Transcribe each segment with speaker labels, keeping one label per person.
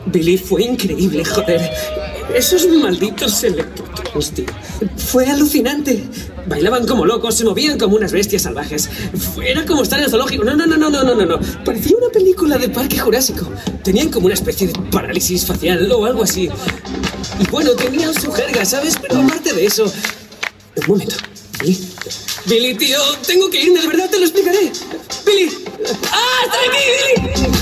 Speaker 1: Billy, fue increíble, joder. Esos malditos electrotrons, tío. Fue alucinante. Bailaban como locos, se movían como unas bestias salvajes. Era como estar en el zoológico. No. Parecía una película de Parque Jurásico. Tenían como una especie de parálisis facial o algo así. Y bueno, tenían su jerga, ¿sabes? Pero aparte de eso... Un momento. Billy, tío, tengo que irme, de verdad, te lo explicaré. Billy. ¡Ah, estoy aquí, Billy!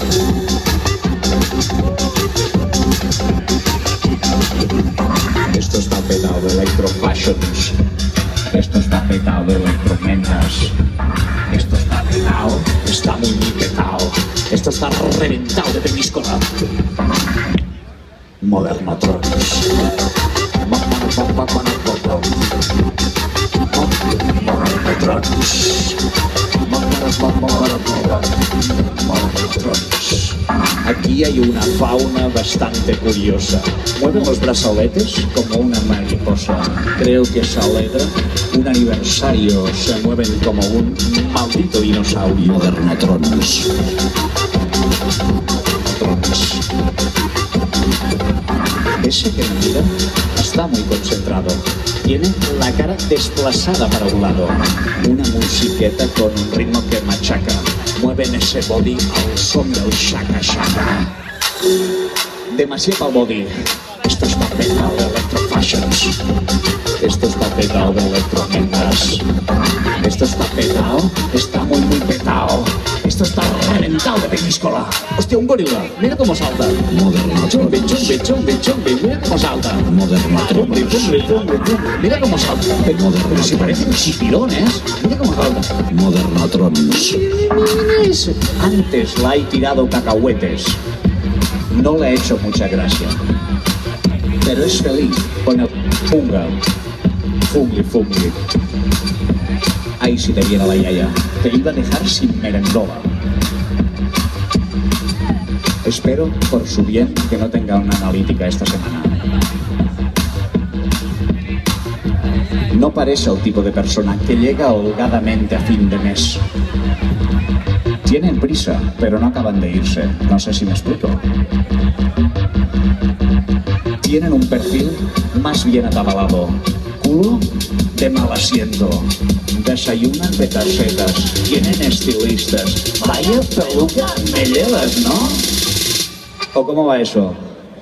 Speaker 2: Esto está petado de electrofashions. Esto está petado de electromentas. Esto está petado, está muy petado. Esto está reventado de peníscola. Modernotrons. Aquí hay una fauna bastante curiosa. Mueven los brazaletes como una mariposa. Creo que se alegra un aniversario. Se mueven como un maldito dinosaurio. Modernotrons. Ese que me mira está muy concentrado. Tiene la cara desplazada para un lado. Una musiqueta con un ritmo que machaca. Mueven ese body al son del shaka shaka. Demasiado body. Esto está petado de electrofashions. Esto está petado de electromentas. Esto está petado, está muy petado. Esto está reventado de peníscola. Hostia, un gorila, mira cómo salta. Moderno. Chumbi, mira cómo salta. Moderno. Chumbi, mira cómo salta. Pero si parecen chipirones, mira cómo salta. Modernotrons. Antes la he tirado cacahuetes. No le he hecho mucha gracia. Pero es feliz con el funga. Fungli. Ahí si te viene la yaya. Te iba a dejar sin merendola. Espero, por su bien, que no tenga una analítica esta semana. No parece el tipo de persona que llega holgadamente a fin de mes. Tienen prisa, pero no acaban de irse. No sé si me explico. Tienen un perfil más bien atabalado. Culo de mal asiento. Desayunan de tarjetas. Tienen estilistas. Vaya peluca me llevas, ¿no? ¿O cómo va eso?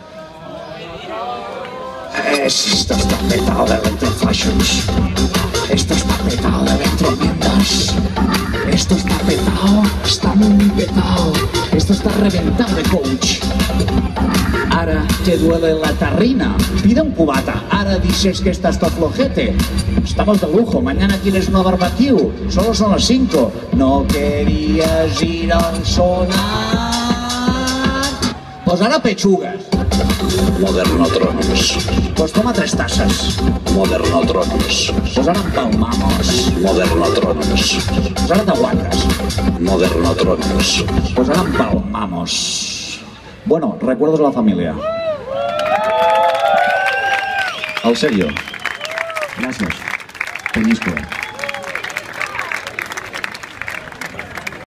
Speaker 2: Esto está petado de electrofashions. Esto está petado de electromentas. Esto está petado, está muy petado. Esto está reventado de coach. Ahora te duele la tarrina, pide un cubata. Ahora dices que estás todo flojete. Estamos de lujo, mañana quieres una barbecue. Solo son las 5. No querías ir al sonar. Pues ahora pechugas. Modernotrons. Pues toma 3 tazas. Modernotrons. Pues ahora empalmamos. Modernotrons. Pues ahora te aguantas. Modernotrons. Pues ahora empalmamos. Bueno, recuerdos de la familia. Al serio. Gracias. Peníscola.